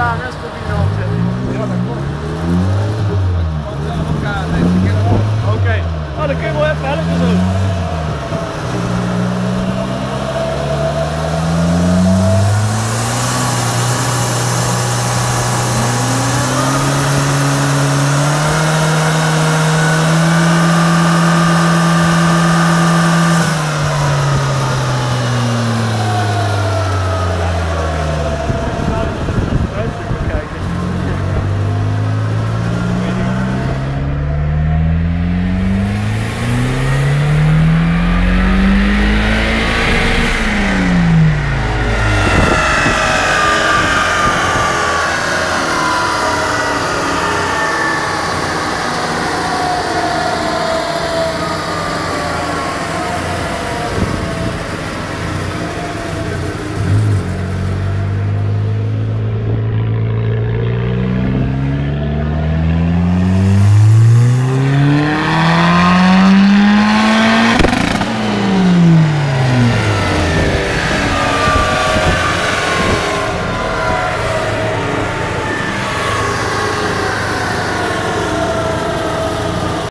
Ja, rest op die omzet. Ja, dat klopt. Want aan elkaar deze keer ook. Oké. Oh, dan kun je wel even helpen zo.